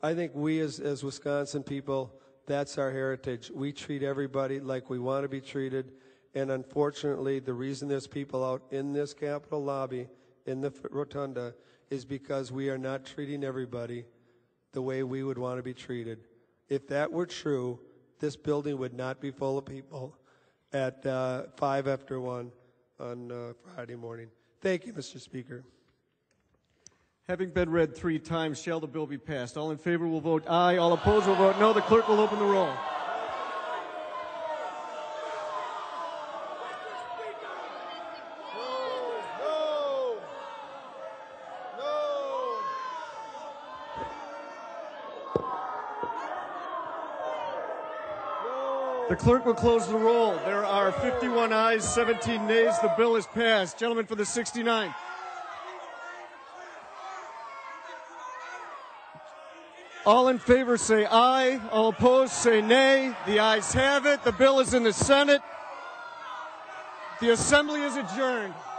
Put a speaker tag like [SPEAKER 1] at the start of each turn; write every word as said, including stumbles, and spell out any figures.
[SPEAKER 1] I think we as, as Wisconsin people, that's our heritage. We treat everybody like we want to be treated. And unfortunately, the reason there's people out in this Capitol lobby, in the rotunda, is because we are not treating everybody the way we would want to be treated. If that were true, this building would not be full of people at uh, five after one on uh, Friday morning. Thank you, Mister Speaker.
[SPEAKER 2] Having been read three times, shall the bill be passed? All in favor will vote aye. All opposed will vote no. The clerk will open the roll. The clerk will close the roll. There are fifty-one ayes, seventeen nays. The bill is passed. Gentleman for the sixty-nine. All in favor say aye. All opposed say nay. The ayes have it. The bill is in the Senate. The Assembly is adjourned.